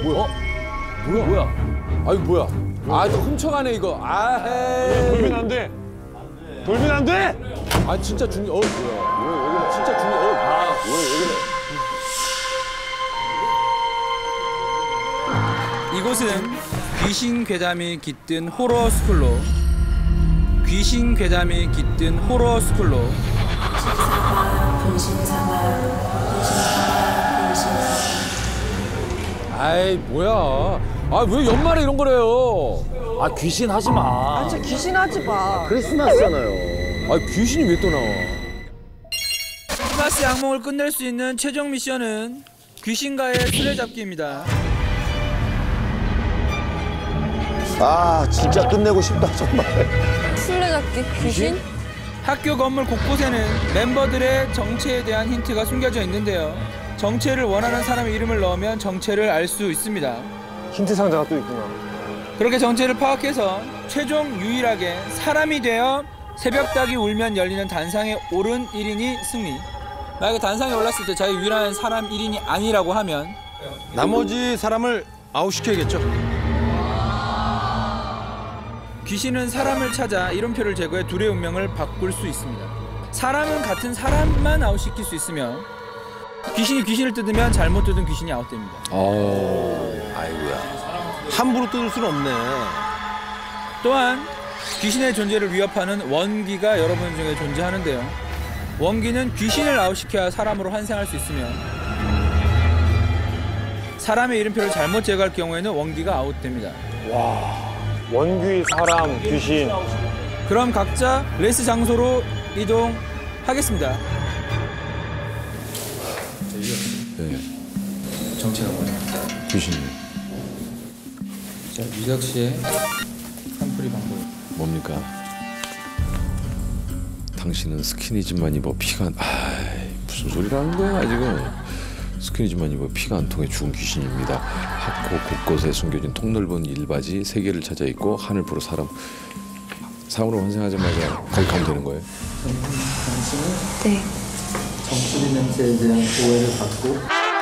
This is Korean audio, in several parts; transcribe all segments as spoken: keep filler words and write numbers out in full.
뭐야? 어? 뭐야? 뭐야? 아이 뭐야? 아, 또 훔쳐가네 이거. 아, 헤이. 돌면 안 돼. 돌면 안 돼. 아, 진짜 중요. 어, 뭐야? 왜, 왜 그래? 진짜 중요. 어, 아, 왜, 왜 그래? 이곳은 귀신 괴담이 깃든 호러 스쿨로 귀신 괴담이 깃든 호러 스쿨로 아이, 뭐야? 아, 왜 연말에 이런 거래요? 아 귀신 하지 마. 아, 진짜 귀신 하지 마. 크리스마스잖아요. 아, 귀신이 왜 또 나와? 크리스마스 악몽을 끝낼 수 있는 최종 미션은 귀신과의 수레잡기입니다. 아 진짜 끝내고 싶다 정말. 술래잡기 귀신? 학교 건물 곳곳에는 멤버들의 정체에 대한 힌트가 숨겨져 있는데요. 정체를 원하는 사람의 이름을 넣으면 정체를 알 수 있습니다. 힌트 상자가 또 있구나. 그렇게 정체를 파악해서 최종 유일하게 사람이 되어 새벽닭이 울면 열리는 단상에 오른 일 인이 승리. 만약에 단상에 올랐을 때 자기 유일한 사람 일 인이 아니라고 하면 나머지 사람을 아웃시켜야겠죠. 귀신은 사람을 찾아 이름표를 제거해 둘의 운명을 바꿀 수 있습니다. 사람은 같은 사람만 아웃시킬 수 있으며 귀신이 귀신을 뜯으면 잘못 뜯은 귀신이 아웃됩니다. 어, 아이고야. 함부로 뜯을 수는 없네. 또한 귀신의 존재를 위협하는 원기가 여러분 중에 존재하는데요. 원기는 귀신을 아웃시켜야 사람으로 환생할 수 있으며 사람의 이름표를 잘못 제거할 경우에는 원기가 아웃됩니다. 와 원귀 사람 귀신. 그럼 각자 레이스 장소로 이동하겠습니다. 네. 정체가 뭐냐? 귀신이. 자, 유작 씨의 한풀이 방법. 뭡니까? 당신은 스키니진만 입어 피가 안... 아이, 무슨 소리를 하는 거야 지금. 스키니진만 입어 피가 안 통해 죽은 귀신입니다. 학교 곳곳에 숨겨진 통넓은 일바지 세 개를 찾아 입고 하늘 보러 사람 사람으로 환생하자마자 거기 가면 되는 거예요? 당신은 네. 정수리 냄새에 대한 오해를 받고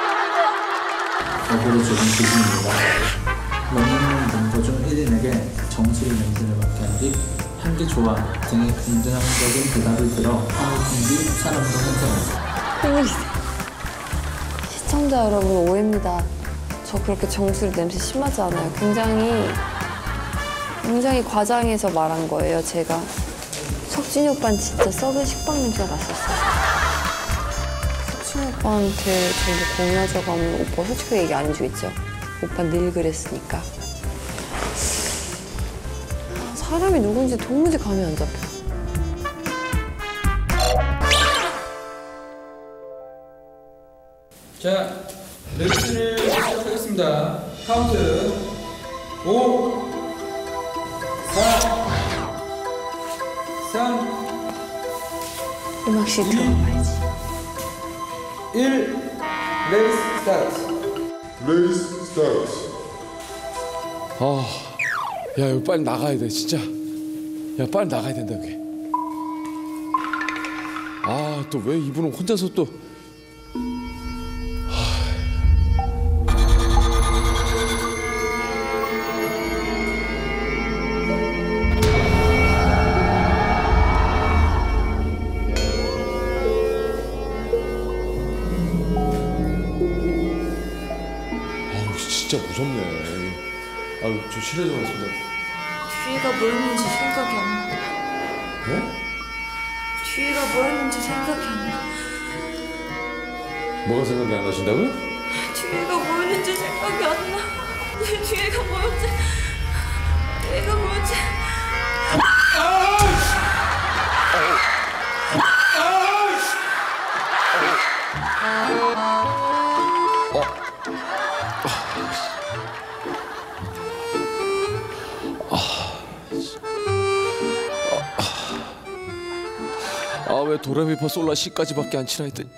거부를 주는 귀신입니다. 영웅 멤버 중 일 인에게 정수리 냄새를 맡게 한 뒤 향기 좋아 등의 긍정적인 대답을 들어 하늘 풍기 사람으로 환생합니다. 시청자 여러분 오해입니다. 저 그렇게 정수리 냄새 심하지 않아요. 굉장히 굉장히 과장해서 말한 거예요. 제가 석진이 오빠는 진짜 썩은 식빵 냄새가 났었어요. 석진이 오빠한테 정보 공유하자고 하면 오빠 솔직하게 얘기 안 해주겠죠? 오빠 늘 그랬으니까. 사람이 누군지 도무지 감이 안 잡혀. 자, 레슨을 시작하겠습니다. 카운트 오, 사, 삼, 음악실 들어가야지. 일, 레이스 스타트. Race starts. 아, 야 이거 빨리 나가야 돼 진짜. 야 빨리 나가야 된다 그게. 아, 또 왜 이분은 혼자서 또. 진짜 무섭네. 아유, 저 실례 좀 하겠습니다. 뒤가 뭐였는지 생각이 안 나. 네? 뒤가 뭐였는지 생각이 안 나. 뭐가 생각이 안 나신다고요? 뒤가 뭐였는지 생각이 안 나. 내 뒤가 뭐였지? 뒤가 뭐였지? 아, 왜 도레미파 솔라 시까지밖에 안 치나 했더니.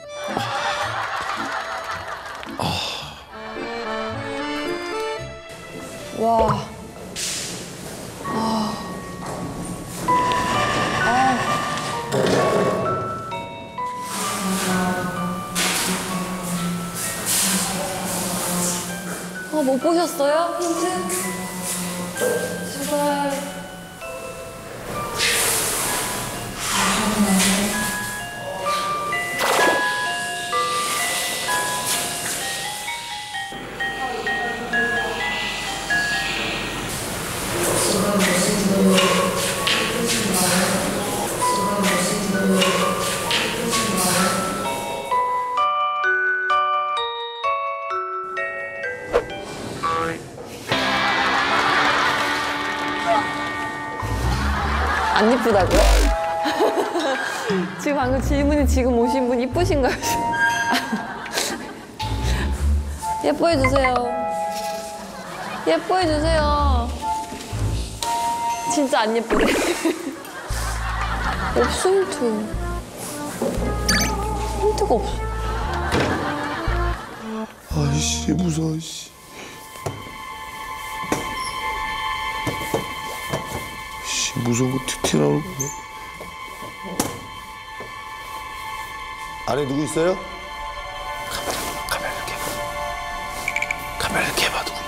와. 아. 아. 어, 못 보셨어요? 힌트? 제발. 안 이쁘다고요? 지금 방금 질문이 지금 오신 분 이쁘신가요? 예뻐해 주세요. 예뻐해 주세요. 진짜 안 예쁘네. 없어 힌트. 힌트가 없어. 아이씨 무서워 씨. 씨 무서운 거 튀튀 나오는 거. 안에 누구 있어요? 카메라 이렇게 봐. 카메라 이렇게 봐 누구 있나?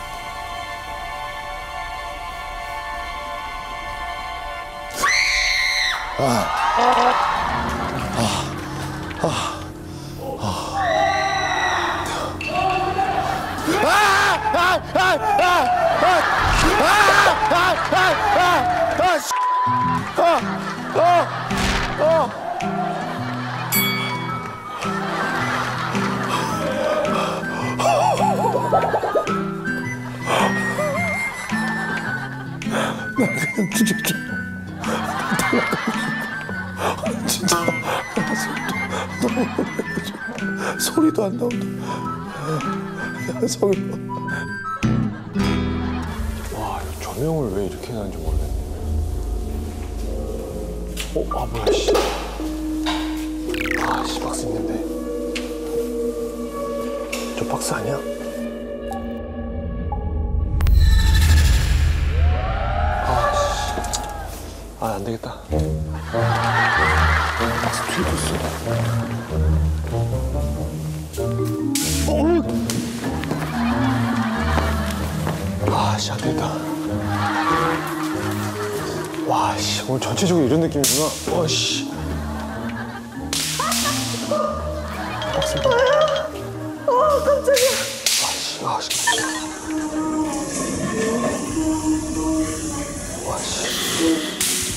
그냥 진짜 진짜 너무 놀라가지고 소리도 안 나온다. 야, 성이 와, 조명을 왜 이렇게 해놨는지 모르겠네. 어, 아 뭐야, 씨. 아, 씨, 박스 있는데. 저 박스 아니야? 아, 씨. 아, 안 되겠다. 박스 뒤에 있어. 아, 씨, 안 되겠다. 와, 씨, 오늘 전체적으로 이런 느낌이구나. 와, 씨. 박스. 아, 깜짝이야. 아, 씨, 아, 씨. 와, 씨.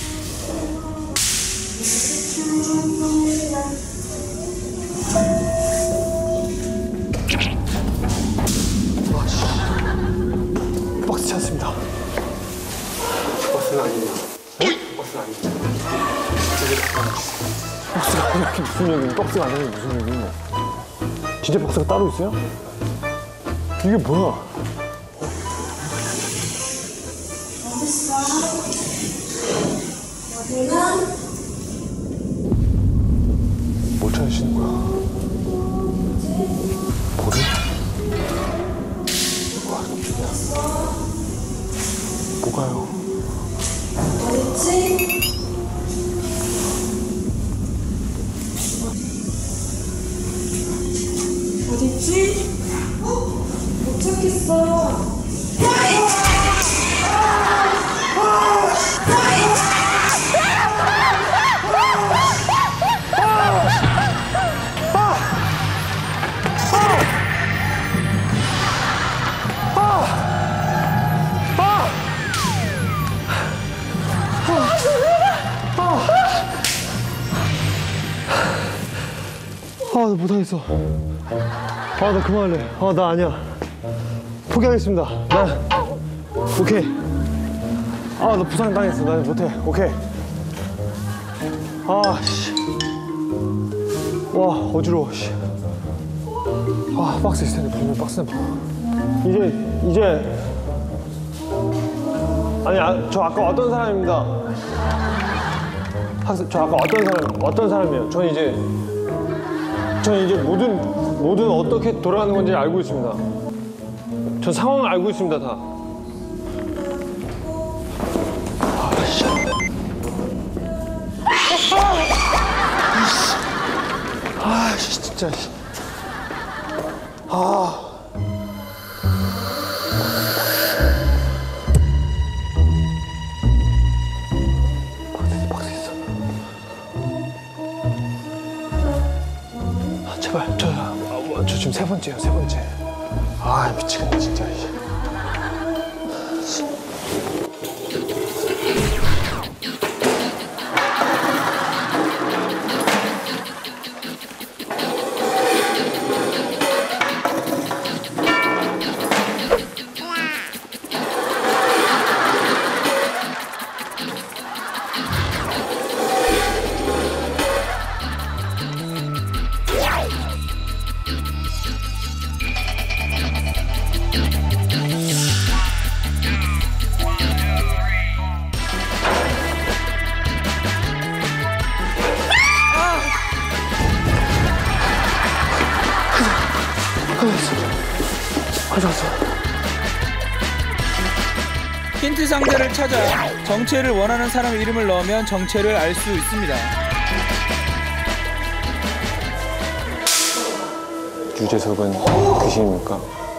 와, 씨. 박스 찾습니다. 박스는 아니에요. 어? 박스는 아니에요. 박스가 아니라 무슨 얘기니? 박스가 아니라 무슨 얘기니? 진짜 박스가 따로 있어요? 이게 뭐야? 뭘 찾으시는 거야? 뭐를? 와, 뭐가요? 어딨지? 어딨지? 못 찾겠어. 아, 나 못하겠어. 아, 나 그만할래. 아, 나 아니야. 포기하겠습니다. 나, 오케이. 아, 나 부상 당했어. 나 못해. 오케이. 아, 씨. 와, 어지러워, 씨. 아, 박스 있을 텐데, 분명 박스는 뭐. 이제, 이제. 아니, 아, 저 아까 어떤 사람입니다. 학생, 저 아까 어떤 사람, 어떤 사람이에요? 전 이제. 전 이제 모든, 모든 어떻게 돌아가는 건지 알고 있습니다. 전 상황을 알고 있습니다, 다. 아, 씨. 아, 씨, 진짜. 아. 지금 세 번째예요, 세 번째. 아, 미치겠네, 진짜. 가져왔어. 힌트 상자를 찾아 정체를 원하는 사람의 이름을 넣으면 정체를 알 수 있습니다. 유재석은 귀신입니까?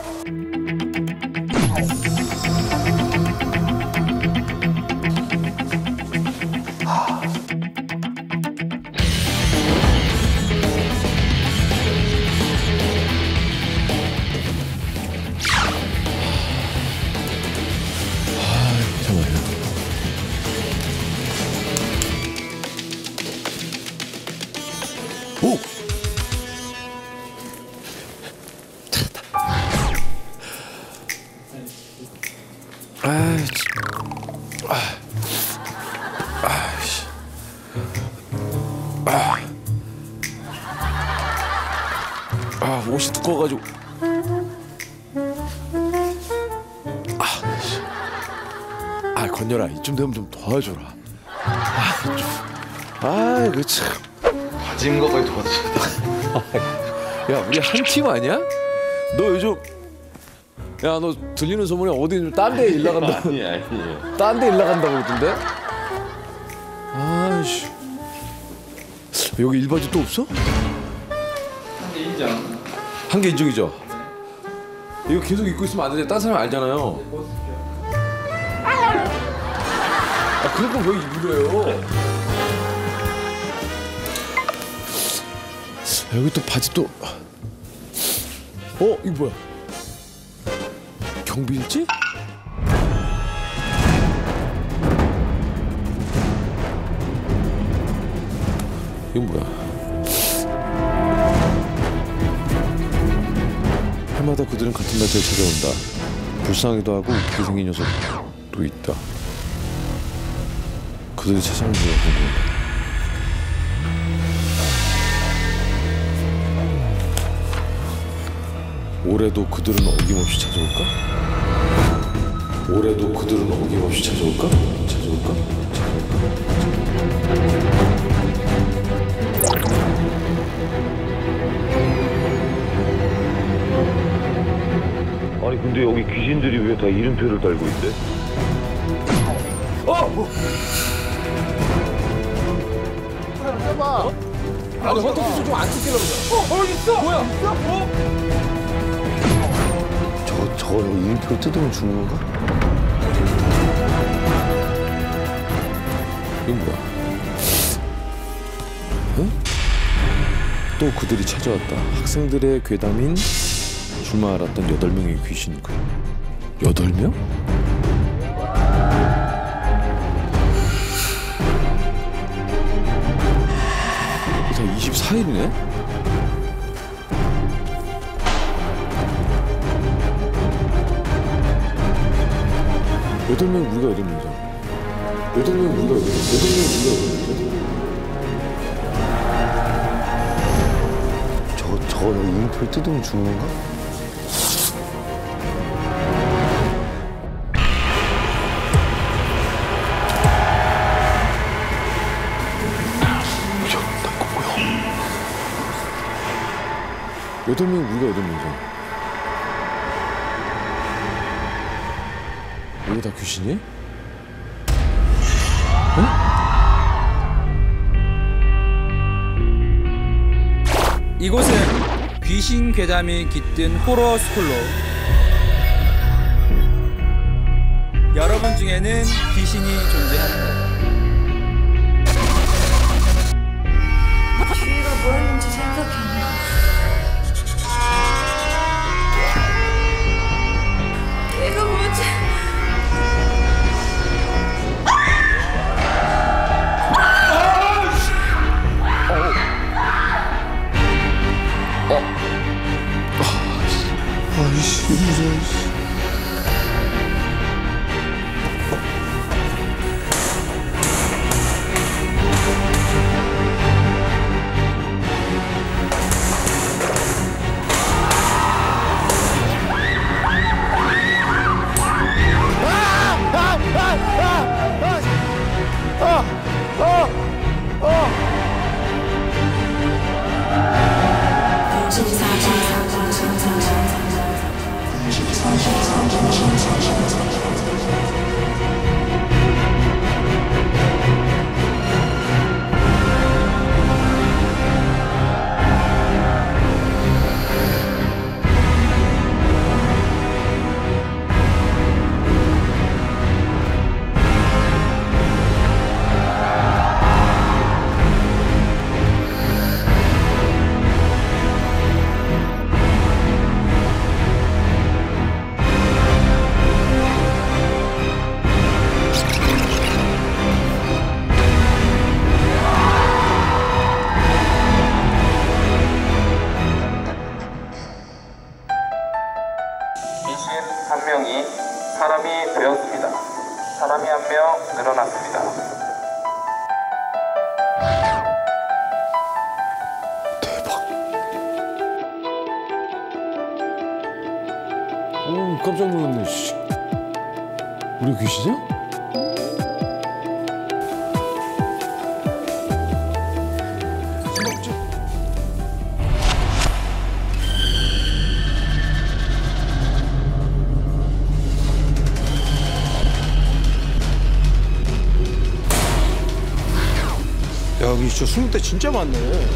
오! 아, 아, 아씨, 아, 아, 옷이 두꺼워가지고, 아, 씨. 아, 건열아, 이쯤 되면 좀 도와줘라. 아, 좀, 아, 이거 참. 바지 입은 것까지 도와주셨다. 야, 우리 한 팀 아니야? 너 요즘 야, 너 들리는 소문에 어디 딴 데 일 나간다. 아니 아니에요. 딴 데 일 나간다고 그러던데? 아이씨. 여기 일바지 또 없어? 한 개 인정. 한 개 인정이죠? 이거 계속 입고 있으면 안 돼. 딴 사람 알잖아요. 아, 그럴 거면 왜 입으래요? 여기 또 바지 또. 어? 이거 뭐야? 경비일지? 이건 뭐야? 해마다 그들은 같은 날짜에 찾아온다. 불쌍하기도 하고 웃기게 생긴 녀석도 있다. 그들이 찾아오는 게 궁금하다. 올해도 그들은 어김없이 찾아올까? 올해도 그들은 어김없이 찾아올까? 찾아올까? 찾아올까? 아니 근데 여기 귀신들이 왜 다 이름표를 달고 있대? 어! 뭐. 어? 아니 헌터도 좀 안 찍히려고 그래. 어? 어 있어! 뭐야? 있어? 어? 저거 저거 이름표 뜯으면 죽는 건가? 이건 뭐야? 응? 또 그들이 찾아왔다. 학생들의 괴담인 줄만 알았던 여덟 명의 귀신. 그 여덟 명? 이게 다 이십사 일이네? 여덟 명 우리가 여덟 명이잖아. 여덟 명 우리가 여덟 명. 여덟 명 우리가 여덟 명. 저거 저거 이름표 뜯으면 죽는 건가? 여덟 명 우리가 여덟 명이잖아. 이게 다 귀신이야? 응? 이곳은 귀신 괴담이 깃든 호러 스쿨로 여러분 중에는 귀신이 존재합니다. 주위가 뭐였는지 생각이 안 나. 아이씨 무서워. 한 명이 사람이 되었습니다. 사람이 한 명 늘어났습니다. 오, 깜짝 놀랐네. 씨. 우리 귀신이야? 야, 여기 진짜 숨을 때 진짜 많네.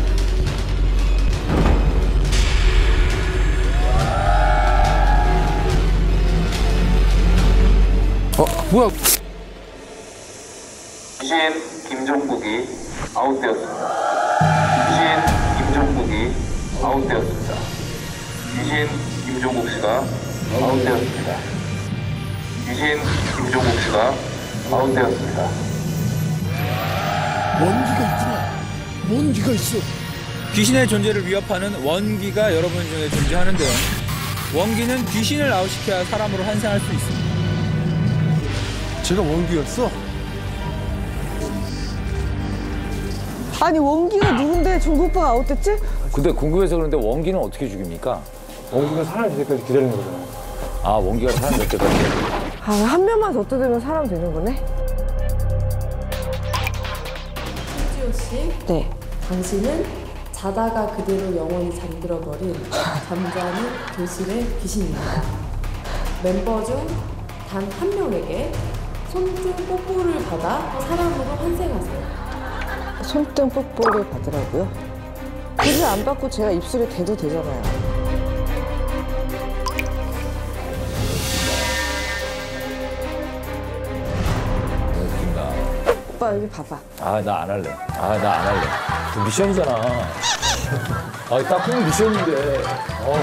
어, 뭐야? 귀신 김종국이 아웃되었습니다. 귀신 김종국이 아웃되었습니다. 귀신 김종국 씨가 아웃되었습니다. 귀신 김종국 씨가 아웃되었습니다. 원기가 있구나. 원기가 있어. 귀신의 존재를 위협하는 원기가 여러분 중에 존재하는데요. 원기는 귀신을 아웃시켜야 사람으로 환생할 수 있습니다. 제가 원기였어? 아니 원기가 누군데 종국파가 아웃됐지? 근데 궁금해서 그런데 원기는 어떻게 죽입니까? 원기가 살아날 때까지 기다리는 거잖아요. 아, 원기가 살아날 때까지. 아, 한 명만 더 뜯으면 사람 되는 거네? 손지호 씨, 네. 당신은 자다가 그대로 영원히 잠들어버린 잠자는 교실의 귀신입니다. 멤버 중 단 한 명에게 손등 뽀뽀를 받아 사람으로 환생하세요. 손등 뽀뽀를 받으라고요? 그를 안 받고 제가 입술에 대도 되잖아요. 웃긴다. 오빠 여기 봐봐. 아, 나 안 할래. 아, 나 안 할래. 그 미션이잖아. 아, 딱 보면 미션인데. 어,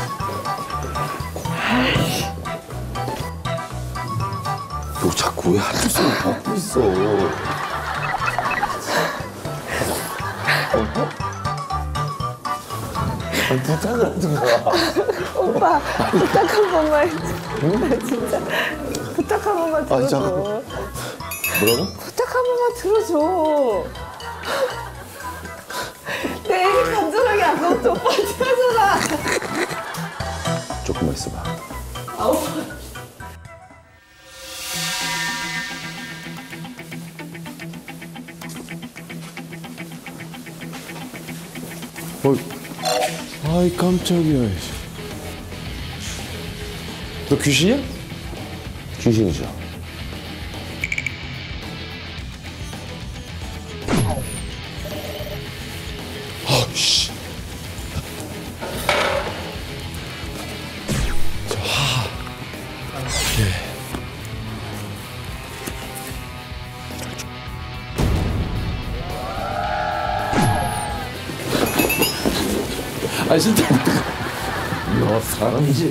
너 자꾸 왜 한두 손을 받고 있어? 아니, 부탁을 하든가. 오빠 부탁 한 번만 해줘. 나 진짜 부탁 한 번만 들어줘. 아니, 잠깐만. 뭐라고? 부탁 한 번만 들어줘. 내 얘기 간절하게 아까부터 오빠한테 하잖아. 조금만 있어봐. 아우. 어, 아이 깜짝이야. 너 귀신이야? 귀신이죠. 아씨. 저 하. 예. 아 진짜. 너 사람이지?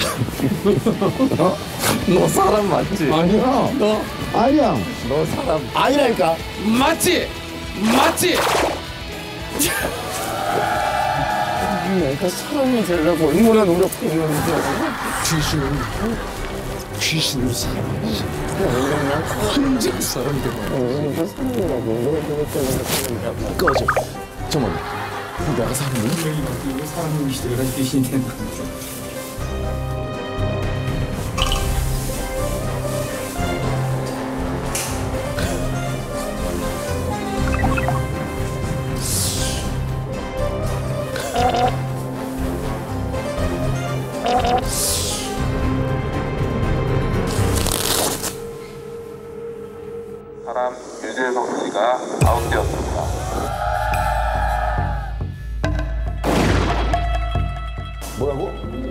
어? 너 사람 맞지? 아니야. 너 아니야. 너 사람 아니라니까. 맞지? 맞지? 내가 사람이 되려고 얼마나 노력했는데. 귀신은 귀신으로 살아야지. 혼자 사람 되고. 꺼져. 잠깐만. 내가 사람이야? 사람이 내가 귀신이 되는 거죠. 사람 유재석 씨가 아웃되었습니다. 뭐라고?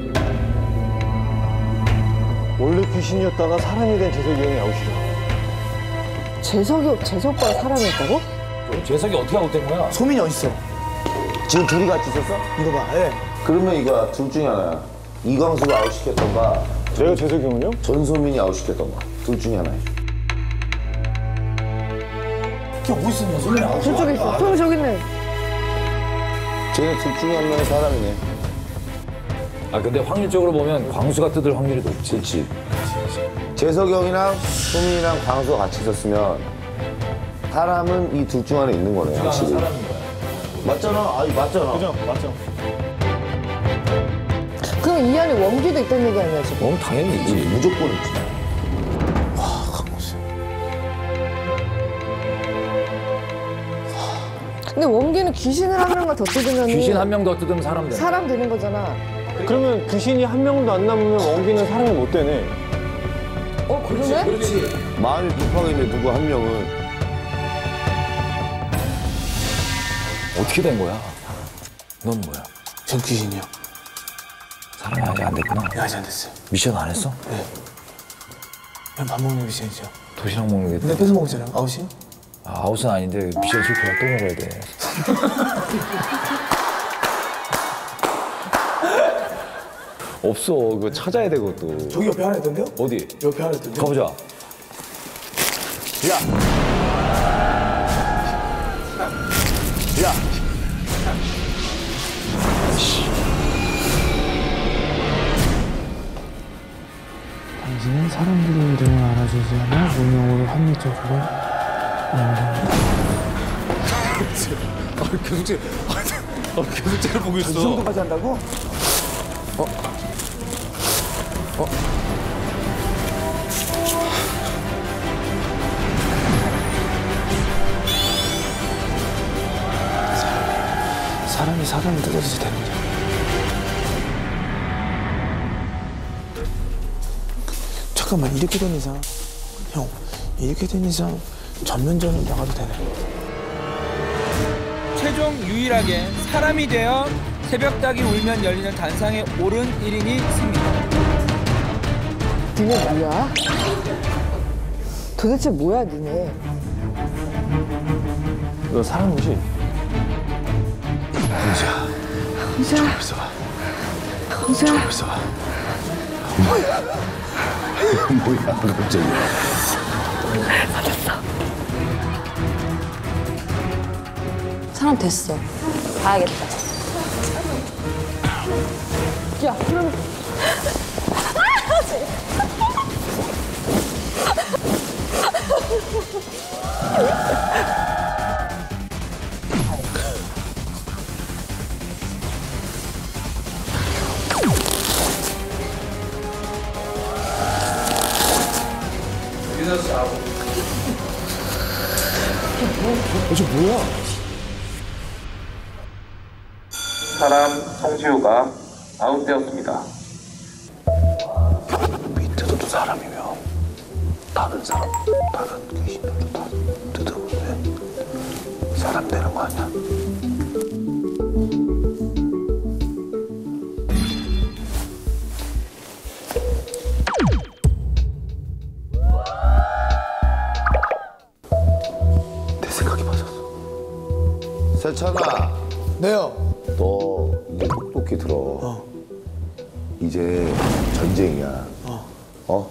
원래 귀신이었다가 사람이 된 재석이 형이 아웃이죠. 재석이, 재석과 사람이었다고? 재석이 어떻게 아웃된 거야? 소민이 어딨어? 지금 둘이 같이 있었어? 이거 봐, 예. 그러면 이거야. 둘 중에 하나야. 이광수가 아웃시켰던가. 제가 재석이 형은요? 전소민이 아웃시켰던가. 둘 중에 하나야. 걔 어디 있었냐, 소민이 아웃. 저쪽에 있어. 저기, 저기 있네. 쟤네 둘 중에 한 명이 사람이네. 아 근데 확률적으로 보면 광수가 뜯을 확률이 높지. 그렇지. 재석이 형이랑 소민이랑 광수가 같이 있었으면 사람은 이 둘 중 안에 있는 거네, 확실히. 맞잖아. 아니, 맞잖아. 그죠, 맞죠. 그럼 이 안에 원기도 있다는 얘기 아니야, 지금? 어, 당연히 있지. 무조건 있지. 와, 강모씨. 근데 원기는 귀신을 한 명만 더 뜯으면 귀신 한 명 더 뜯으면 사람 돼. 사람 되는 거잖아. 그러면 귀신이 한 명도 안 남으면 원기는 사람이 못 되네. 어, 그러네? 그렇지. 마음이 급하겠네, 누구 한 명은. 어떻게 된 거야? 넌 뭐야? 전 귀신이요. 사람이 아직 안 됐구나. 네, 아직 안 됐어요. 미션 안 했어? 네. 그냥 밥 먹는 미션이죠. 도시락 먹는 게. 근데 뺏어 먹잖아요. 아웃이? 아, 아웃은 아닌데 미션 실패야 또 먹어야 돼. 없어. 그거 찾아야 돼 그것도. 저기 옆에 하나 있던데요? 어디? 옆에 하나 있던데요? 가보자. 야! 야! 당신은 사람들의 이름을 알아주지 않아 문명으로 합리적으로 넘깁니다. 아, 계속 제, 아, 계속 쟤를 보고 있어. 이 정도까지 한다고? 어? 어? 사람이 사람을 뜯어지지 되는 거야. 잠깐만, 이렇게 된 이상, 형, 이렇게 된 이상 전면전을 나가도 되네. 최종 유일하게 사람이 되어 새벽닭이 울면 열리는 단상에 오른 일 인이 승리. 니네 뭐야? 도대체 뭐야, 니네? 너 사람이지? 혼자. 혼자? 조금 있어봐. 혼자? 조금 있어봐. 뭐야? 뭐야, 갑자기. 맞았어. 사람 됐어. 가야겠다. 야, 그러면. 어, 저 뭐야? 사람 송지우가 아웃되었습니다. 밑에도 또 사람이면 다른 사람, 다른 귀신들도 다 뜯어보면 사람 되는 거 아니야? 내 생각이 맞았어. 세찬아. 네요. 너 이제 똑똑히 들어. 어. 이제 전쟁이야. 어. 어?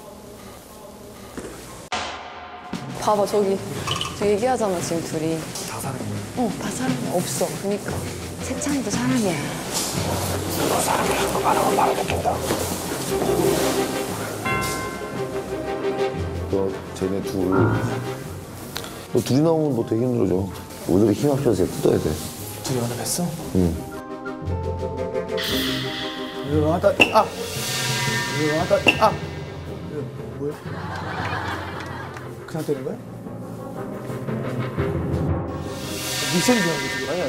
봐봐, 저기. 저 얘기하잖아, 지금 둘이. 다 사람이야. 응, 다 사람이야. 없어. 그니까. 세찬이도 사람이야. 너 사람들 하는 거 말하면 바로 느낀다. 너 쟤네 둘, 너 둘이 나오면 너 되게 힘들어져. 우리들이 힘 합쳐서 뜯어야 돼. 둘이 연합했어? 응. 이거 하다 아! 이거 하다 아! 이거 뭐야? 그냥 때린 거야? 미션이 그런 거지? 아니 아니.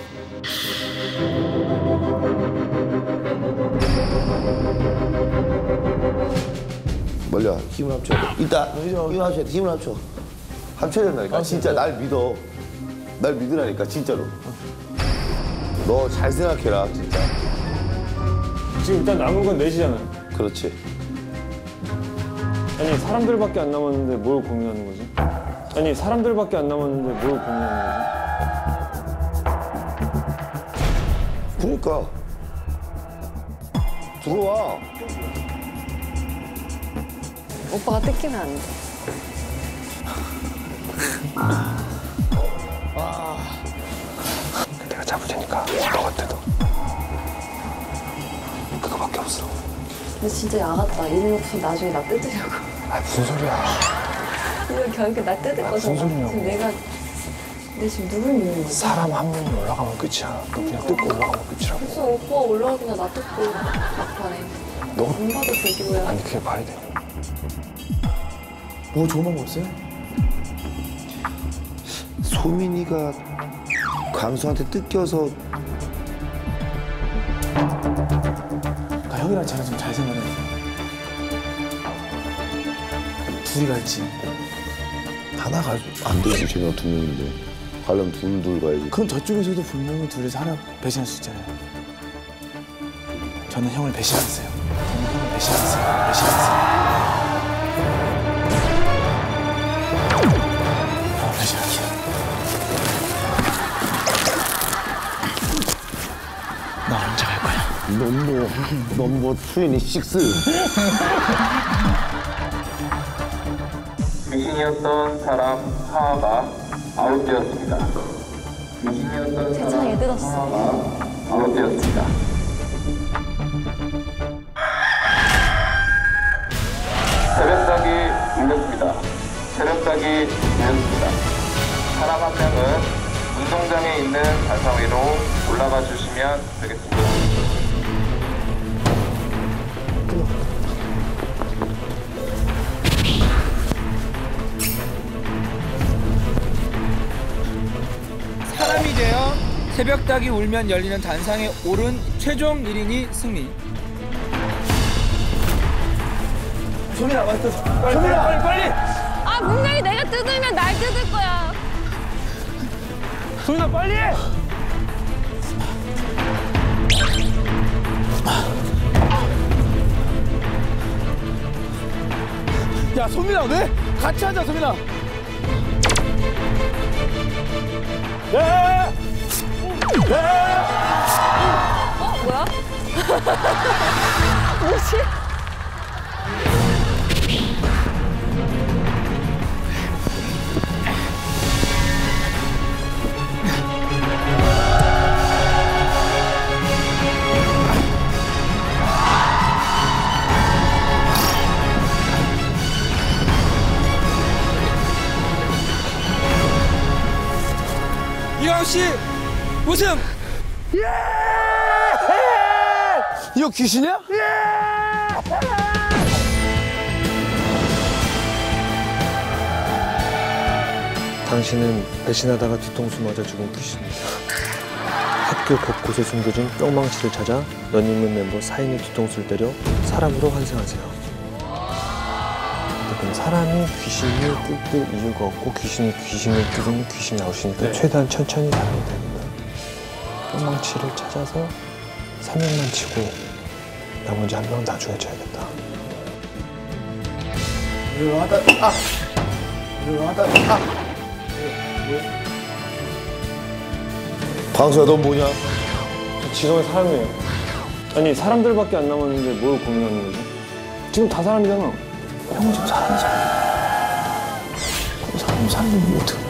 멀리야, 힘을 합쳐야 돼. 일단 힘을 합쳐야 돼. 힘을 합쳐. 합쳐야 된다니까. 아, 진짜 날 믿어. 날 믿으라니까 진짜로. 너 잘 생각해라 진짜. 지금 일단 남은 건 넷이잖아. 그렇지. 아니 사람들밖에 안 남았는데 뭘 고민하는 거지? 아니 사람들밖에 안 남았는데 뭘 고민하는 거지? 그러니까 들어와. 오빠가 뜯기면 안 돼. 내가 잡을 테니까 너가 뜯어. 그거밖에 없어. 근데 진짜 야같다. 이래놓고서 나중에 나 뜯으려고. 아 무슨 소리야. 이거 결국에 나 뜯을 아, 거잖아. 무슨 소리냐고. 지금 내가 내 지금 누굴 믿는 거지? 사람 한 명이 올라가면 끝이야. 너 그냥 뜯고 올라가면 끝이라고. 그래서 오빠 올라가기나 나 뜯고 막판에. 너 안 봐도 되고요. 아니 그게 말이 돼. 뭐 좋은 방법 없어요? 소민이가 광수한테 뜯겨서 그러니까 형이랑 쟤랑 좀 잘 생각해. 둘이 갈지. 하나 가. 안 되지. 쟤네가 두 명인데. 가려면 둘둘 가야지. 그럼 저쪽에서도 분명히 둘이서 하나 배신할 수 있잖아요. 저는 형을 배신했어요. 저는 형을 배신했어요. 배신했어요. 형을 배신할게요. 나 혼자 갈 거야. 넘버, 넘버 이십육. 귀신이었던 사람 하하가 아웃되었습니다. 귀신이었던 세상에 뜯었어. 하하가 아웃되었습니다. 새벽닭이 울렸습니다. 새벽닭이 울렸습니다. 사람 한 명은 운동장에 있는 발상 위로 올라가 주시면 되겠습니다. 사람이 되어 새벽닭이 울면 열리는 단상에 오른 최종 일 인이 승리. 소민아 맞다. 소민아 빨리 빨리. 아 분명히 내가 뜯으면 날 뜯을 거야. 소민아 빨리. 야 소민아 왜? 같이 하자 소민아. 야! 야! 어 뭐야? 뭐지? 이광 씨 우승. 예! 이거 귀신이야? 예! 당신은 배신하다가 뒤통수 맞아 죽은 귀신입니다. 학교 곳곳에 숨겨진 뿅망치를 찾아 런닝맨 멤버 사인의 뒤통수를 때려 사람으로 환생하세요. 그럼 사람이 귀신을 뜯을 이유가 없고 귀신이 귀신을 뜯으면 귀신이 나오시니까 네. 최대한 천천히 다녀야 됩니다. 뿅망치를 찾아서 삼 명만 치고 나머지 한 명 나중에 쳐야겠다. 이거 하다 아! 이거 하다 아! 뭐야? 광수야 넌 뭐냐? 지금은 사람이에요. 아니 사람들밖에 안 남았는데 뭘 고민하는 거지? 지금 다 사람이잖아. 형은 지금 사람이잖아. 그럼 사람 사람이 뭐 어떻게?